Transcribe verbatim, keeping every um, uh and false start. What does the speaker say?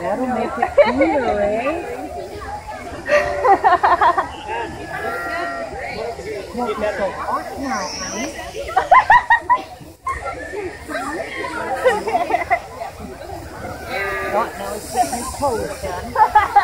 That'll make it cooler, eh? Won't be so hot now, honey. What now? It's getting his toes done.